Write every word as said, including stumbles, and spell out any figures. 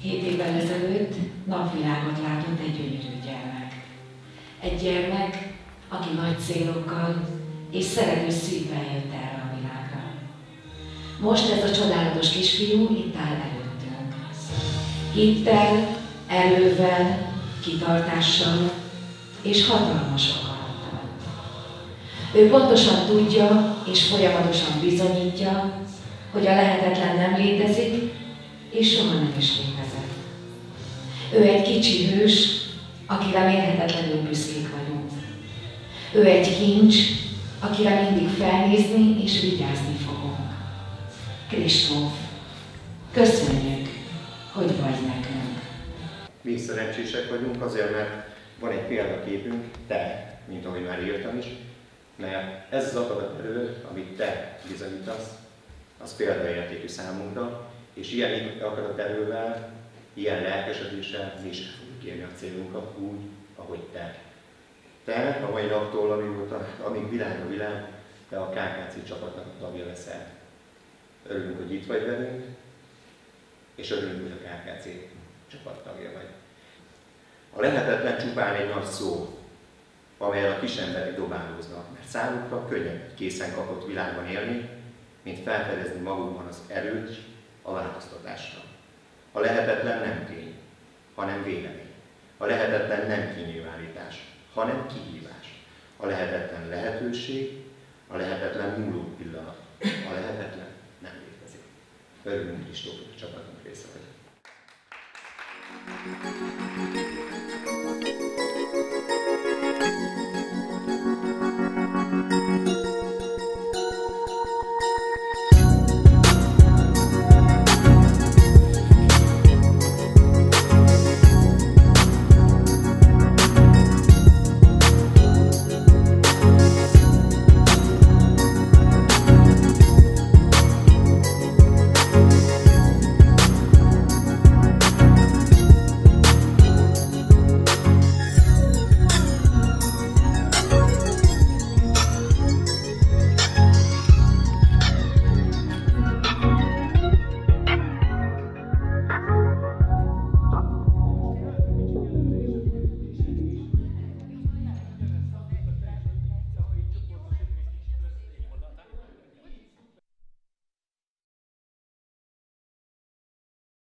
Hét évvel ezelőtt napvilágot látott egy gyönyörű gyermek. Egy gyermek, aki nagy célokkal és szerető szívvel jött erre a világra. Most ez a csodálatos kisfiú itt áll előttünk. Hittel, erővel, kitartással és hatalmas akarattal. Ő pontosan tudja és folyamatosan bizonyítja, hogy a lehetetlen nem létezik, és soha nem is létezett. Ő egy kicsi hős, akire mérhetetlenül büszkék vagyunk. Ő egy kincs, akire mindig felnézni és vigyázni fogunk. Kristóf, köszönjük, hogy vagy nekünk. Mi szerencsések vagyunk azért, mert van egy példaképünk, te, mint ahogy már írtam is, mert ez az akaraterő, amit te bizonyítasz, az példaértékű számunkra, és ilyen akaraterővel, ilyen lelkesedéssel mi is fogjuk érni a célunkat úgy, ahogy te. Te a mai naptól, amióta, amíg világ a világ, te a ká ká cé csapatnak a tagja leszel. Örülünk, hogy itt vagy velünk, és örülünk, hogy a ká ká cé csapat tagja vagy. A lehetetlen csupán egy nagy szó, amelyen a kisemberek dobálóznak, mert számukra könnyebb készen kapott világban élni, mint felfedezni magukban az erőt a változtatásra. A lehetetlen nem tény, hanem vélemény. A lehetetlen nem kinyilvánítás, hanem kihívás. A lehetetlen lehetőség, a lehetetlen múló pillanat. A lehetetlen nem létezik. Örülünk, Kristóf, hogy a csapatunk része vagy.